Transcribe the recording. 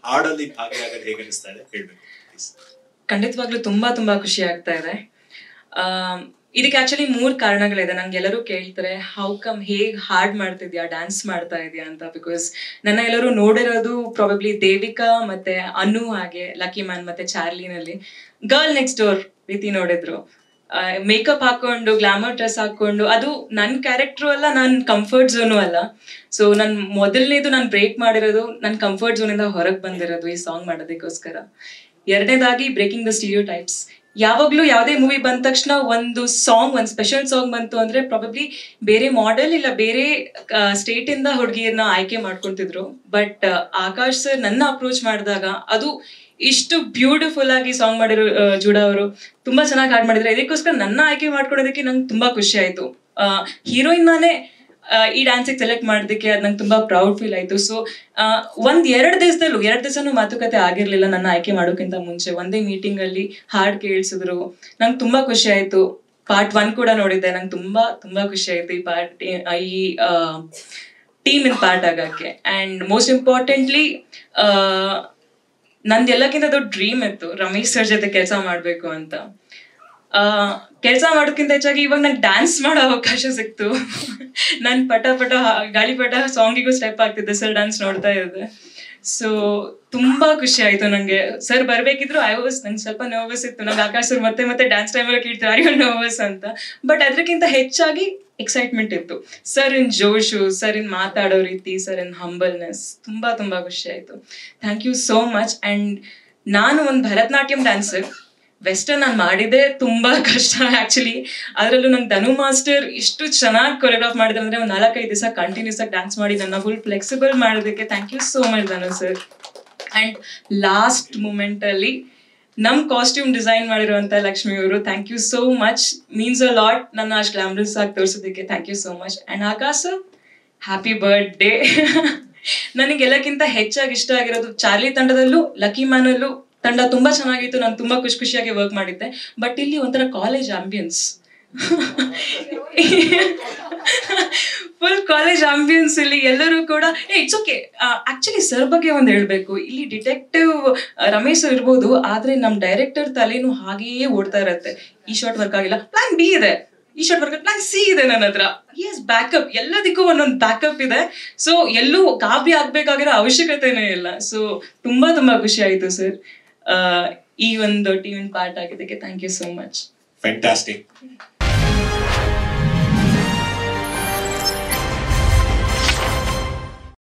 ಹಾಡಲ್ಲಿ ಭಾಗಿಯಾಗೋದು ಹೇಗೆ ಅನಿಸ್ತಾ ಇದೆ ಹೇಳ್ಬೇಕು. ಖಂಡಿತವಾಗ್ಲೂ ತುಂಬಾ ತುಂಬಾ ಖುಷಿ ಆಗ್ತಾ ಇದೆ. ಇದಕ್ಕೆ ಆಕ್ಚುಲಿ 3 ಕಾರಣಗಳಿದೆ. ನಂಗೆ ಎಲ್ಲರೂ ಕೇಳ್ತಾರೆ ಹೌ ಕಮ್ ಹೇಗ್ ಹಾಡ್ ಮಾಡ್ತಿದ್ಯಾ, ಡ್ಯಾನ್ಸ್ ಮಾಡ್ತಾ ಇದೆಯಾ ಅಂತ. ಬಿಕಾಸ್ ನನ್ನ ಎಲ್ಲರೂ ನೋಡಿರೋದು ಪ್ರಾಬಬ್ಲಿ ದೇವಿಕಾ ಮತ್ತೆ ಅನು, ಹಾಗೆ ಲಕ್ಕಿ ಮ್ಯಾನ್ ಮತ್ತೆ ಚಾರ್ಲಿನಲ್ಲಿ. ಗರ್ಲ್ ನೆಕ್ಸ್ಟ್ ಡೋರ್ ರೀತಿ ನೋಡಿದ್ರು. ಮೇಕಪ್ ಹಾಕೊಂಡು ಗ್ಲಾಮರ್ ಡ್ರೆಸ್ ಹಾಕೊಂಡು, ಅದು ನನ್ನ ಕ್ಯಾರೆಕ್ಟ್ರು ಅಲ್ಲ, ನನ್ನ ಕಂಫರ್ಟ್ ಝೋನು ಅಲ್ಲ. ಸೊ ನಾನು ಮೊದಲನೇದು ನಾನು ಬ್ರೇಕ್ ಮಾಡಿರೋದು ನನ್ನ ಕಂಫರ್ಟ್ ಝೋನಿಂದ ಹೊರಗೆ ಬಂದಿರೋದು ಈ ಸಾಂಗ್ ಮಾಡೋದಕ್ಕೋಸ್ಕರ. ಎರಡನೇದಾಗಿ ಬ್ರೇಕಿಂಗ್ ದ ಸ್ಟೀರಿಯೋ ಟೈಪ್ಸ್. ಯಾವಾಗ್ಲೂ ಯಾವುದೇ ಮೂವಿ ಬಂದ ತಕ್ಷಣ ಒಂದು ಸ್ಪೆಷಲ್ ಸಾಂಗ್ ಬಂತು ಅಂದ್ರೆ ಪ್ರಾಬಬ್ಲಿ ಬೇರೆ ಮಾಡೆಲ್ ಇಲ್ಲ ಬೇರೆ ಸ್ಟೇಟ್ ಇಂದ ಹುಡುಗಿಯನ್ನ ಆಯ್ಕೆ ಮಾಡ್ಕೊಂತಿದ್ರು. ಬಟ್ ಆಕಾಶ್ ಸರ್ ನನ್ನ ಅಪ್ರೋಚ್ ಮಾಡಿದಾಗ ಅದು ಇಷ್ಟು ಬ್ಯೂಟಿಫುಲ್ ಆಗಿ ಸಾಂಗ್ ಮಾಡಿರೋ ಜೂಡಾ ಅವರು ತುಂಬಾ ಚೆನ್ನಾಗಿ ಹಾಡ್ ಮಾಡಿದ್ರು. ಇದಕ್ಕೋಸ್ಕರ ನನ್ನ ಆಯ್ಕೆ ಮಾಡ್ಕೊಳೋದಕ್ಕೆ ನಂಗೆ ತುಂಬಾ ಖುಷಿ ಆಯ್ತು. ಹೀರೋಯಿನ್ ನಾನೇ ಈ ಡ್ಯಾನ್ಸಿಗೆ ಸೆಲೆಕ್ಟ್ ಮಾಡೋದಕ್ಕೆ ಅದು ನಂಗೆ ತುಂಬಾ ಪ್ರೌಡ್ ಫೀಲ್ ಆಯ್ತು. ಸೊ ಎರಡು ದಿವಸನೂ ಮಾತುಕತೆ ಆಗಿರ್ಲಿಲ್ಲ ನನ್ನ ಆಯ್ಕೆ ಮಾಡೋಕ್ಕಿಂತ ಮುಂಚೆ. ಒಂದೇ ಮೀಟಿಂಗ್ ಅಲ್ಲಿ ಹಾಡ್ ಕೇಳಿಸಿದ್ರು, ನಂಗೆ ತುಂಬಾ ಖುಷಿ ಆಯ್ತು. ಪಾರ್ಟ್ 1 ಕೂಡ ನೋಡಿದ್ದೆ, ನಂಗೆ ತುಂಬಾ ತುಂಬಾ ಖುಷಿ ಆಯ್ತು ಈ ಟೀಮ್ ಇನ್ ಪಾರ್ಟ್ ಆಗಕ್ಕೆ. ಅಂಡ್ ಮೋಸ್ಟ್ ಇಂಪಾರ್ಟೆಂಟ್ಲಿ ನಂದು ಎಲ್ಲಕ್ಕಿಂತ ದೊಡ್ಡ ಡ್ರೀಮ್ ಇತ್ತು ರಮೇಶ್ ಸರ್ ಜೊತೆ ಕೆಲಸ ಮಾಡ್ಬೇಕು ಅಂತ. ಕೆಲಸ ಮಾಡೋದಕ್ಕಿಂತ ಹೆಚ್ಚಾಗಿ ಇವಾಗ ನಂಗೆ ಡ್ಯಾನ್ಸ್ ಮಾಡೋ ಅವಕಾಶ ಸಿಕ್ತು. ನಾನು ಪಟ ಗಾಳಿಪಟ ಸಾಂಗಿಗೂ ಸ್ಟೆಪ್ ಆಗ್ತಿದ್ದೆ ಸರ್ ಡ್ಯಾನ್ಸ್ ನೋಡ್ತಾ ಇದ್ದೆ. ಸೊ ತುಂಬಾ ಖುಷಿ ಆಯ್ತು ನಂಗೆ. ಸರ್ ಬರ್ಬೇಕಿದ್ರು ನಂಗೆ ಸ್ವಲ್ಪ ನರ್ವಸ್ ಇತ್ತು. ನಂಗೆ ಆಕಾಶ್ ಸರ್ ಮತ್ತೆ ಡ್ಯಾನ್ಸ್ ಟೈಮಲ್ಲಿ ಕೇಳ್ತಾರೆ ಆರ್ ಯು ನರ್ವಸ್ ಅಂತ. ಬಟ್ ಅದಕ್ಕಿಂತ ಹೆಚ್ಚಾಗಿ ಎಕ್ಸೈಟ್ಮೆಂಟ್ ಇತ್ತು. ಸರ್ ಇನ್ ಜೋಶು, ಸರ್ ಇನ್ ಮಾತಾಡೋ ರೀತಿ, ಸರ್ ಇನ್ ಹಂಬಲ್ನೆಸ್, ತುಂಬಾ ತುಂಬಾ ಖುಷಿ ಆಯ್ತು. Thank you so much. And ನಾನು ಒಂದು ಭರತನಾಟ್ಯಂ ಡ್ಯಾನ್ಸರ್. ವೆಸ್ಟರ್ನ್ ನಾನು ಮಾಡಿದೆ ತುಂಬಾ ಕಷ್ಟ ಆಕ್ಚುಲಿ. ಅದರಲ್ಲೂ ನಂಗೆ ಧನು ಮಾಸ್ಟರ್ ಇಷ್ಟು ಚೆನ್ನಾಗಿ ಕೊರಿಯೋಗ್ರಾಫ್ ಮಾಡಿದ್ರೆ ಅಂದ್ರೆ ಒಂದು 4-5 ದಿವಸ ಕಂಟಿನ್ಯೂಸ್ ಆಗಿ ಡ್ಯಾನ್ಸ್ ಮಾಡಿ ನನ್ನ ಫುಲ್ ಫ್ಲೆಕ್ಸಿಬಲ್ ಮಾಡೋದಕ್ಕೆ thank you so much Dhanu sir. And last moment ಅಲ್ಲಿ ನಮ್ ಕಾಸ್ಟ್ಯೂಮ್ ಡಿಸೈನ್ ಮಾಡಿರುವಂತ ಲಕ್ಷ್ಮಿ ಅವರು, thank you so much, means a lot. ನನ್ನ ಅಷ್ಟು ಗ್ಲಾಮರಸ್ ಆಗಿ ತೋರಿಸೋದಕ್ಕೆ thank you so much. And Akash happy birthday. ನನಗೆಲ್ಲಕ್ಕಿಂತ ಹೆಚ್ಚಾಗಿ ಇಷ್ಟ ಆಗಿರೋದು ಚಾರ್ಲಿ ತಂಡದಲ್ಲೂ ಲಕ್ಕಿ ಮ್ಯಾನಲ್ಲೂ ತಂಡ ತುಂಬಾ ಚೆನ್ನಾಗಿತ್ತು. ನಾನು ತುಂಬಾ ಖುಷಿಯಾಗಿ ವರ್ಕ್ ಮಾಡಿದ್ದೆ. ಬಟ್ ಇಲ್ಲಿ ಒಂಥರ college ambience, full college ambience. ಇಲ್ಲಿ ಎಲ್ಲರೂ ಕೂಡ ಇಟ್ಸ್ ಓಕೆ. ಆಕ್ಚುಲಿ ಸರ್ ಬಗ್ಗೆ ಒಂದು ಹೇಳ್ಬೇಕು, ಇಲ್ಲಿ ಡಿಟೆಕ್ಟಿವ್ ರಮೇಶ್ ಇರ್ಬೋದು, ಆದ್ರೆ ನಮ್ ಡೈರೆಕ್ಟರ್ ತಲೆನೂ ಹಾಗೆಯೇ ಓಡ್ತಾ ಇರತ್ತೆ. ಈ ಶಾರ್ಟ್ ವರ್ಕ್ ಆಗಿಲ್ಲ, ಪ್ಲಾನ್ ಬಿ ಇದೆ. ಈ ಶಾರ್ಟ್ ವರ್ಕ್ ಪ್ಲಾನ್ ಸಿ ಇದೆ ನನ್ನ ಹತ್ರ. ಬ್ಯಾಕಪ್, ಎಲ್ಲದಕ್ಕೂ ಒಂದೊಂದು ಬ್ಯಾಕಪ್ ಇದೆ. ಸೊ ಎಲ್ಲೂ ಗಾಬರಿ ಆಗ್ಬೇಕಾಗಿರೋ ಅವಶ್ಯಕತೆನೇ ಇಲ್ಲ. ಸೊ ತುಂಬಾ ತುಂಬಾ ಖುಷಿ ಆಯ್ತು ಸರ್ ಈ ಒಂದು ಟೀಮ್ ಪಾರ್ಟ್ ಆಗಿದ್ದಕ್ಕೆ. Thank you so much. Fantastic.